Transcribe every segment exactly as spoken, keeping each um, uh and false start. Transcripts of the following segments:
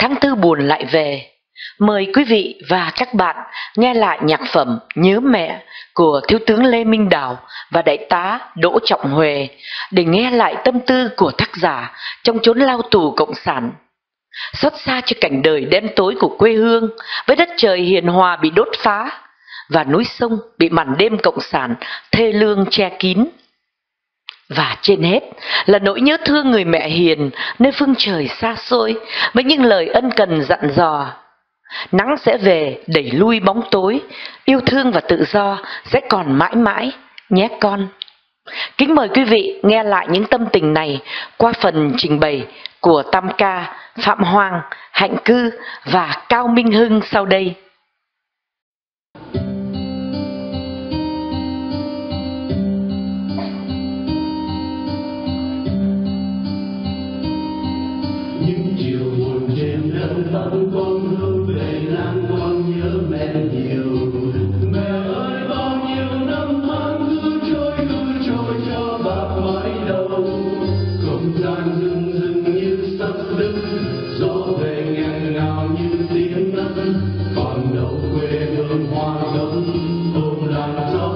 tháng tư buồn lại về. Mời quý vị và các bạn nghe lại nhạc phẩm Nhớ Mẹ của Thiếu tướng Lê Minh Đào và Đại tá Đỗ Trọng Huệ để nghe lại tâm tư của tác giả trong chốn lao tù cộng sản. Xót xa cho cảnh đời đen tối của quê hương với đất trời hiền hòa bị đốt phá và núi sông bị màn đêm cộng sản thê lương che kín. Và trên hết là nỗi nhớ thương người mẹ hiền nơi phương trời xa xôi với những lời ân cần dặn dò. Nắng sẽ về đẩy lui bóng tối, yêu thương và tự do sẽ còn mãi mãi nhé con. Kính mời quý vị nghe lại những tâm tình này qua phần trình bày của Tam Ca, Phạm Hoàng, Hạnh Cư và Cao Minh Hưng sau đây. Những chiều buồn trên đất vẫn con hướng về Nam, con nhớ mẹ nhiều. Mẹ ơi, bao nhiêu năm tháng cứ trôi cứ trôi cho bạc mãi đâu. Không gian rừng rừng như sắp đứt, gió về nghẹn ngào như tiếng nấc. Còn đâu quê hương hoa gấm ôm làn gió.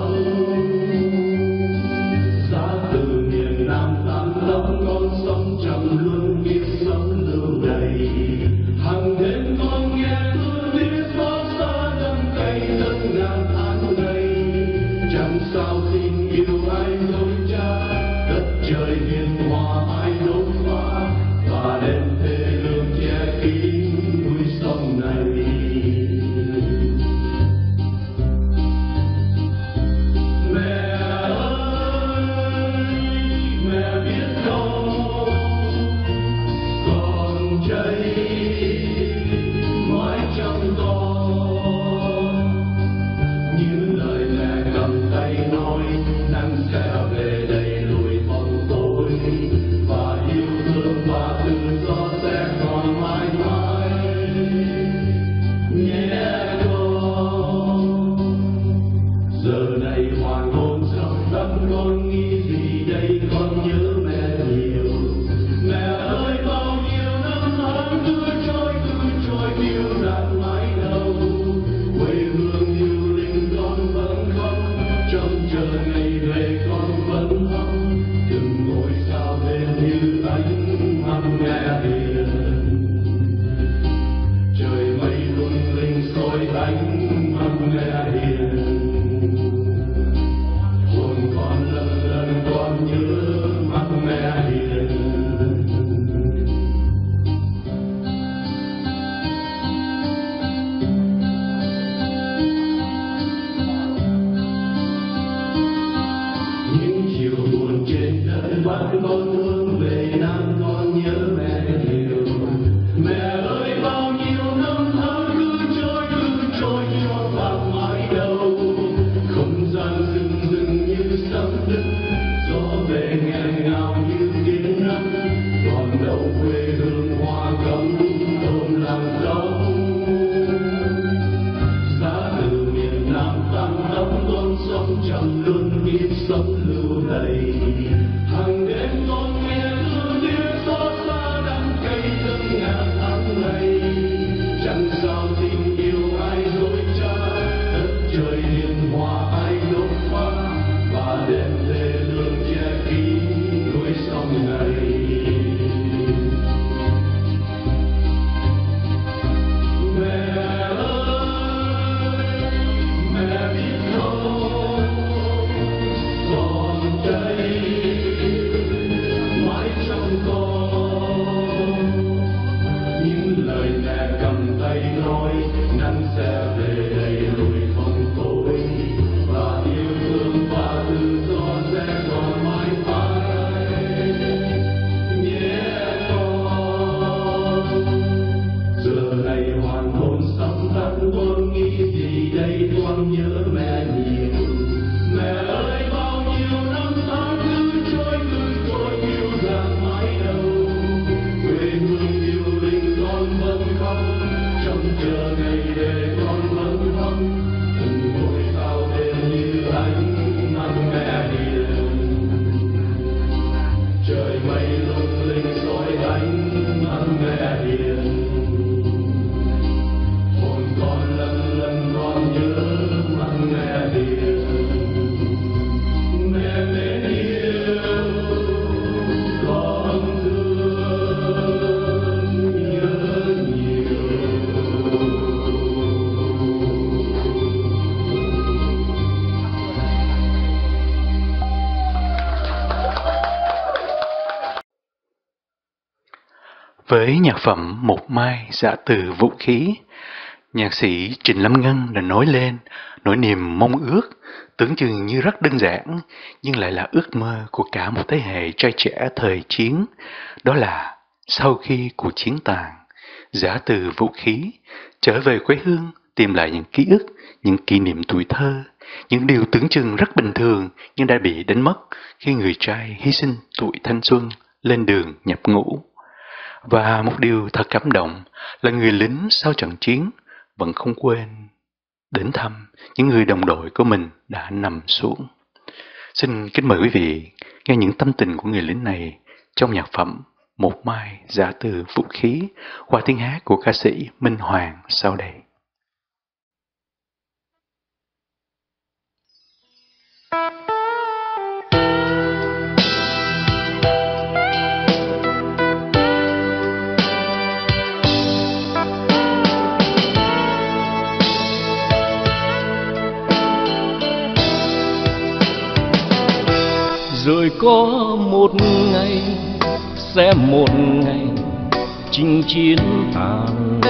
Giá từ miền Nam tan lắm, con sống trầm luôn biết sống lưu đầy. Hàng đêm con nghe tôi biết xót xa đắng cay rất ngàn tháng ngày. Chẳng sao tình yêu ai dối trá, đất trời hiền hòa ai đốt phá và đêm thê lương che kín núi sông này. Mẹ ơi, mẹ biết không, con cháy mãi trong con. Những lời mẹ cầm tay nói, nắng sẽ về đây lùi bóng tối và yêu thương và tự do sẽ còn mãi mãi nhé con. Giờ này hoàng hôn sắp tắt, con nghĩ gì đây, con nhớ mẹ nhiều. Mẹ ơi, bao nhiêu năm tháng cứ trôi cứ trôi phiêu dạt mãi đâu. Quê hương yêu linh con vẫn khóc, trông chờ ngày về con vẫn khóc. Từng ngôi sao bên như ánh mắt mẹ hiền, trời mây lung linh soi ánh mắt mẹ hiền. Hồn con lần lần con nhớ mắt mẹ hiền. Những chiều buồn trên đất bắt con hướng về Nam, con nhớ mẹ nhiều. Mẹ ơi, bao nhiêu năm tháng cứ trôi cứ trôi cho bạc mãi đâu. Không gian rừng rừng như sắp đứt, gió về nghẹn ngào như tiếng nấc. Còn đâu quê hương hoa gấm ôm làn gió. Giá từ miền Nam tan tóc, con sống trầm luôn biết sống lưu đầy. Hàng đêm con nghe thương tiếng xót xa đắng cay rất ngàn tháng ngày. Chẳng sao tình yêu ai dối trá, đất trời hiền hòa ai đốt phá và đêm thê lương che kín núi sông này. Mẹ ơi, mẹ biết không, con cháy mãi trong con. Những lời mẹ cầm tay nói, nắng sẽ về đây lùi bóng tối và yêu thương và tự do sẽ còn mãi mãi nhé con. Giờ này hoàng hôn sắp tắt, con nghĩ gì đây, con nhớ mẹ nhiều. Mẹ ơi, bao nhiêu năm tháng cứ trôi cứ trôi phiêu dạt mãi đâu. Quê hương yêu linh con vẫn khóc, trông chờ ngày về con Với nhạc phẩm Một Mai Dạ Từ Vũ Khí, nhạc sĩ Trịnh Lâm Ngân đã nói lên nỗi niềm mong ước tưởng chừng như rất đơn giản nhưng lại là ước mơ của cả một thế hệ trai trẻ thời chiến. Đó là sau khi cuộc chiến tàn, giã từ vũ khí, trở về quê hương, tìm lại những ký ức, những kỷ niệm tuổi thơ, những điều tưởng chừng rất bình thường nhưng đã bị đánh mất khi người trai hy sinh tuổi thanh xuân lên đường nhập ngũ. Và một điều thật cảm động là người lính sau trận chiến vẫn không quên đến thăm những người đồng đội của mình đã nằm xuống. Xin kính mời quý vị nghe những tâm tình của người lính này trong nhạc phẩm Một Mai Dạ Từ Vũ Khí qua tiếng hát của ca sĩ Minh Hoàng sau đây. Rồi có một ngày, sẽ một ngày chinh chiến tàn,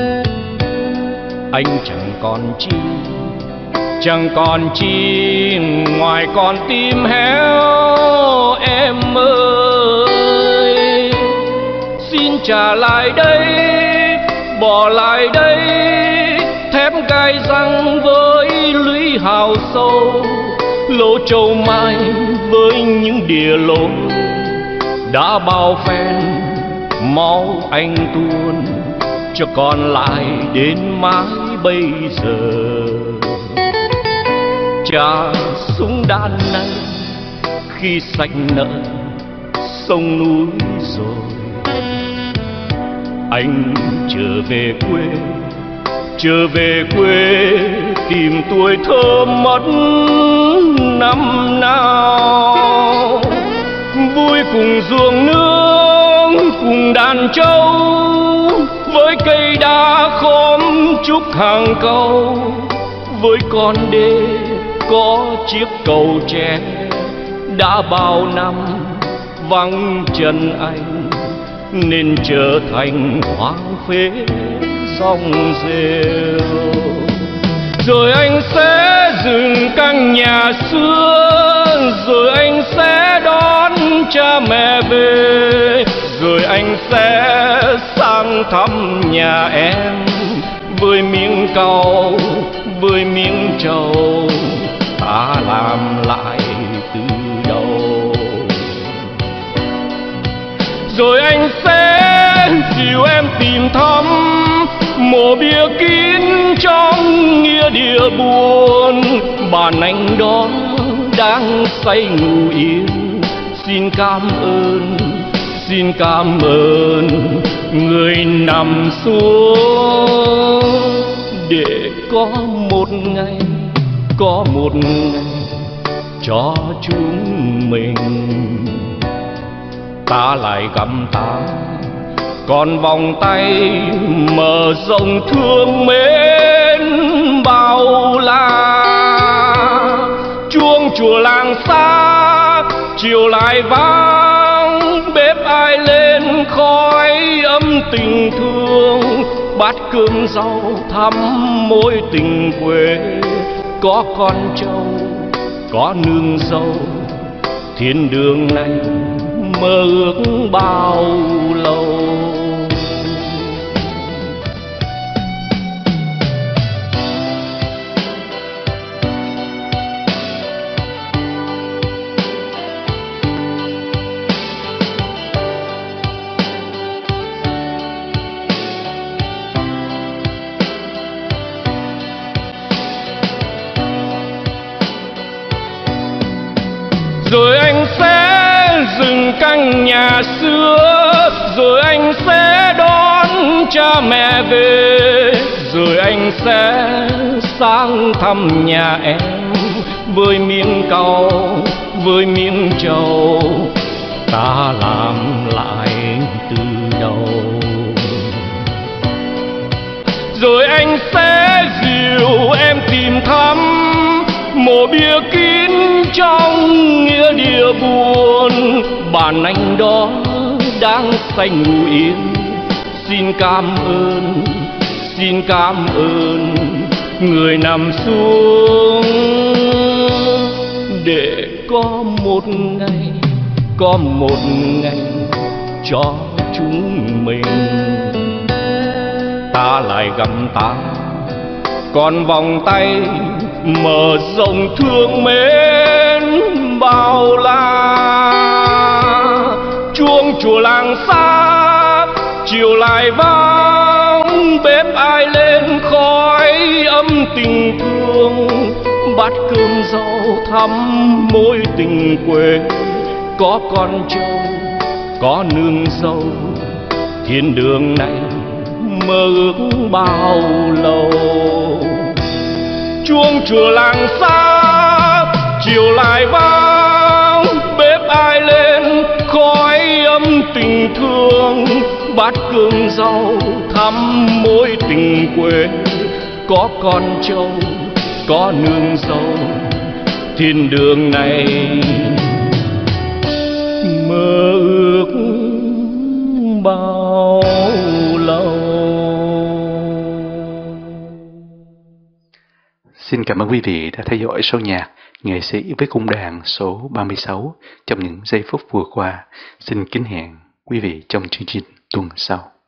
anh chẳng còn chi, chẳng còn chi ngoài con tim héo em ơi. Xin trả lại đây, bỏ lại đây thép gai răng với lưỡi hào sâu, lỗ châu mai với những địa lối đã bao phen máu anh tuôn, cho còn lại đến mãi bây giờ. Trả súng đạn này khi sạch nợ sông núi rồi, anh trở về quê, trở về quê tìm tuổi thơ mất năm nào. Vui cùng ruộng nương, cùng đàn trâu, với cây đá khóm trúc hàng câu, với con đê có chiếc cầu tre đã bao năm vắng chân anh, nên trở thành hoang phế dòng rêu. Rồi anh sẽ dừng căn nhà xưa, rồi anh sẽ đón cha mẹ về, rồi anh sẽ sang thăm nhà em với miếng cau, với miếng trầu, ta làm lại từ đầu. Rồi anh sẽ dìu em tìm thăm mộ bia kín trong nghĩa địa buồn, bàn anh đó đang say ngủ yên. Xin cảm ơn, xin cảm ơn người nằm xuống, để có một ngày, có một ngày cho chúng mình ta lại gặp ta, còn vòng tay mở rộng thương mến bao la. Chuông chùa làng xa chiều lại vang, bếp ai lên khói ấm tình thương, bát cơm rau thắm mối tình quê. Có con trâu, có nương dâu, thiên đường này mơ ước bao lâu. Rồi anh sẽ dừng căn nhà xưa, rồi anh sẽ đón cha mẹ về, rồi anh sẽ sang thăm nhà em với miếng cau, với miếng trầu, ta làm lại từ đầu. Rồi anh sẽ dìu em tìm thăm mộ bia kín trong nghĩa địa buồn, bàn anh đó đang say ngủ yên. xin cảm ơn, xin cảm ơn người nằm xuống để có một ngày, có một ngày cho chúng mình. Ta lại gặp ta, còn vòng tay mở rộng thương mến bao la. Chuông chùa làng xa chiều lại vang, bếp ai lên khói ấm tình thương. Bát cơm rau thắm mối tình quê, có con trâu có nương dâu. Thiên đường này mơ ước bao lâu. Chuông chùa làng xa chiều lại vang, bếp ai lên khói ấm tình thương. Bát cơm rau thắm mối tình quê, có con trâu có nương dâu. Thiên đường này mơ ước bao lâu. Xin cảm ơn quý vị đã theo dõi show nhạc Nghệ sĩ với cung đàn số ba mươi sáu trong những giây phút vừa qua. Xin kính hẹn quý vị trong chương trình tuần sau.